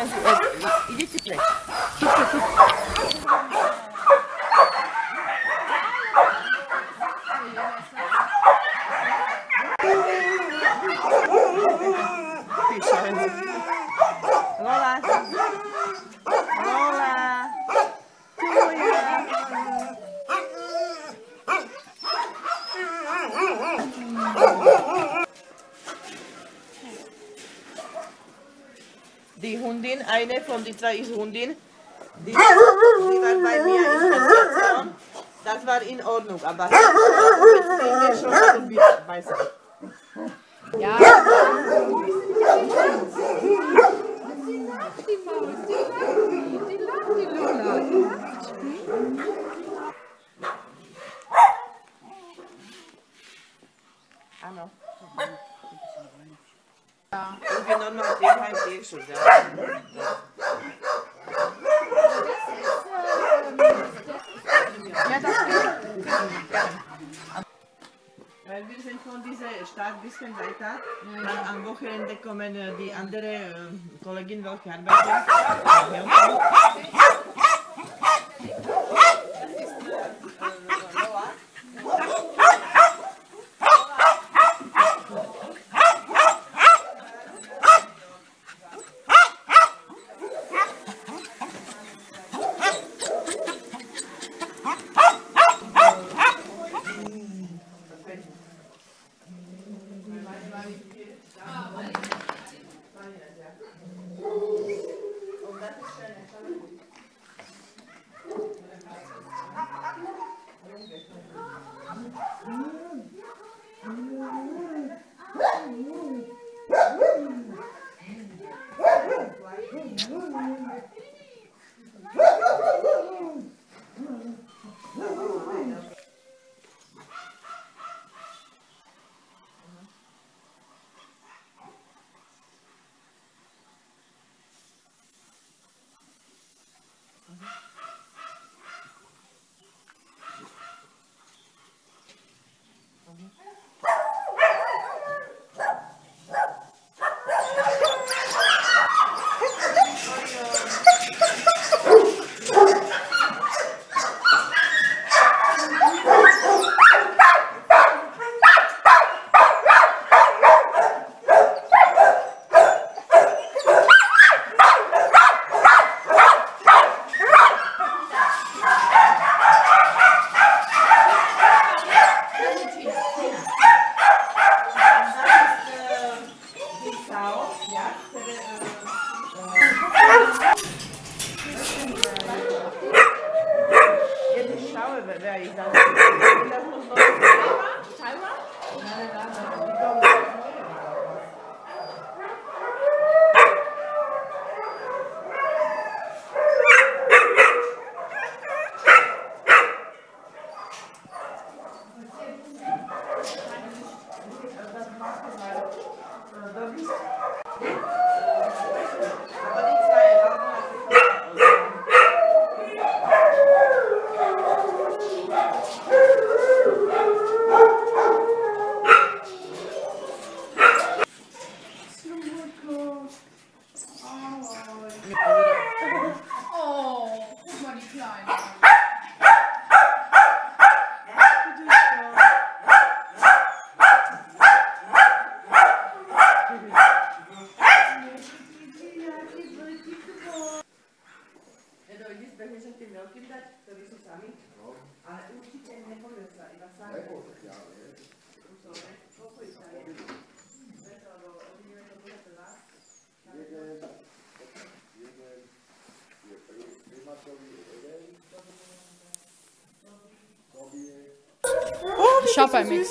Idite preč. Lola. Lola. Die Hundin, eine von den zwei ist Hundin, die war bei mir in Station. Das war in Ordnung, aber jetzt gehen wir schon ein bisschen besser. Ja. Die Maus, die lacht die Lola. Ano. Ja. Und wir normal Tierheim Tierschutz, ja. Ja, das geht. Weil wir sind von dieser Stadt ein bisschen weiter. Dann am Wochenende kommen die andere Kollegin, welche arbeitet. Shopper-Mix.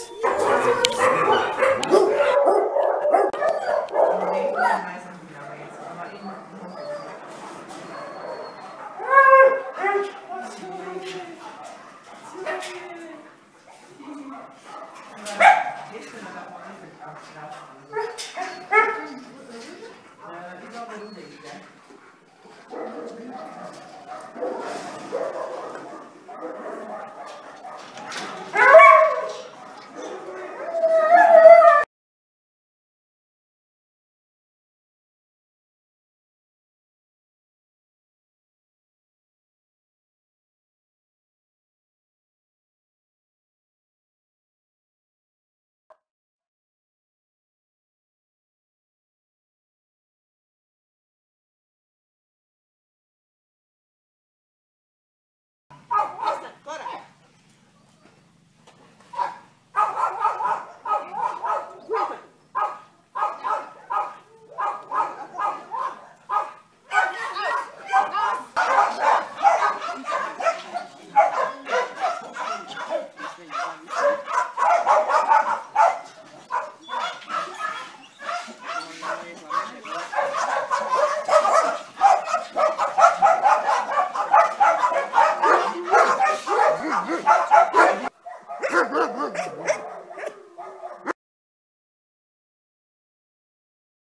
Gestern, Cora.